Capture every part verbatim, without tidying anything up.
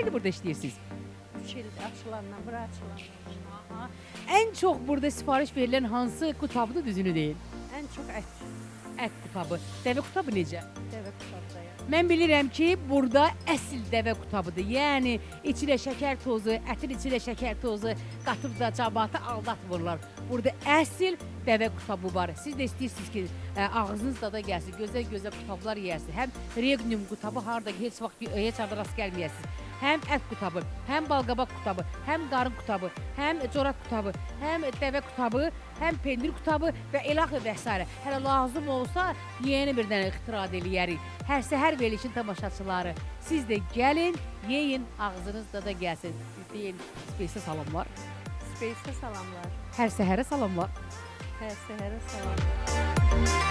ildir burada işləyirsiniz? üç ildir açılandan, bura açılandan. Ən çox burada sifariş verilən hansı qutabıdır, düzünü deyil? Ən çox ət. Ət qutabı. Dəvə qutabı necə? Dəvə qutabda ya. Mən bilirəm ki, burada əsl dəvə qutabıdır. Yəni, içinə şəkər tozu, ətin içinə şəkər tozu qatıb da cəmaatı aldatmırlar. Burada əsl dəvə qutabı var. Siz də istəyirsiniz ki, ə, ağzınız dada gəlsin, gözəl-gözəl qutablar yeyəsiniz. Həm regnum qutabı harada ki, heç vaxt heç adı rast gəlməyəsiniz. Həm ət qutabı, həm balqabaq qutabı, həm qarın qutabı, həm corab qutabı, həm dəvə qutabı, həm pendir qutabı və ilahi və s. Hələ lazım olsa, yeni bir dənə ixtira eləyərik. Hər səhər verilişin tamaşaçıları, siz də gəlin, yeyin, ağzınız dada gəlsin. Deyin, Space-ə salamlar. Space-ə salamlar. Hər səhərə salamlar. Hər səhərə salamlar.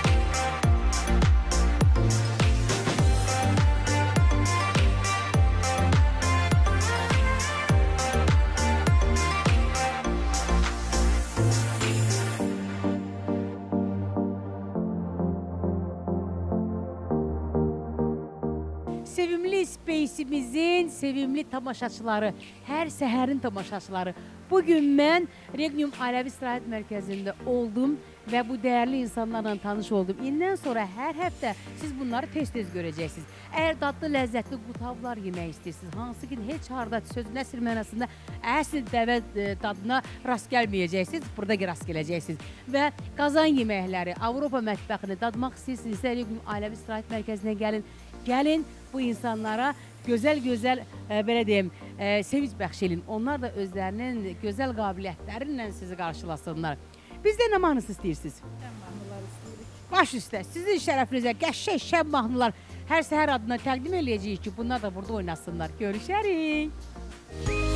Sevimli Space-imizin sevimli tamaşaçıları, hər səhərin tamaşaçıları. Bugün mən Regnum Ailəvi İstirahət Mərkəzində oldum və bu dəyərli insanlarla tanış oldum. İndən sonra hər həftə siz bunları tez-tez görəcəksiniz. Əgər dadlı, ləzzətli qutablar yemək istəyirsiniz, hansı ki, heç harada sözün əsl mənasında əsl dəvə dadına rast gəlməyəcəksiniz, burada rast gələcəksiniz. Və qazan yeməkləri, Avropa mətbəxini dadmaq istəyirsinizsə, Regnum Ailəvi İstirahət Mərkəzinə gəlin. Gəlin, bu insanlara gözəl-gözəl, e, belə deyim, e, sevinç bəxş edin. Onlar da özlərinin gözəl qabiliyyətləri ilə sizi qarşılasınlar. Bizdə nə mahnısı istəyirsiniz? Şən mahnılar istəyirik. Baş üstə, sizin şərəfinizə qəşəng şən mahnılar hər səhər adına təqdim eləyəcəyik ki, bunlar da burada oynasınlar. Görüşərik.